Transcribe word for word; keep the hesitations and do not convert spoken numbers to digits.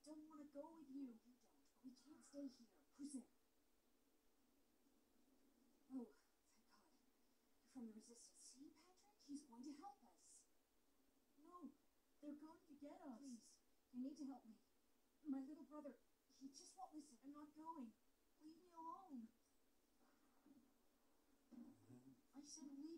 don't want to go with you. You don't, but we can't stay here. Who's there? Oh, thank God. You're from the Resistance. See, Patrick? He's going to help us. No, they're going to get us. Please, you need to help me. My little brother, he just won't listen. I'm not going. Leave me alone. I said leave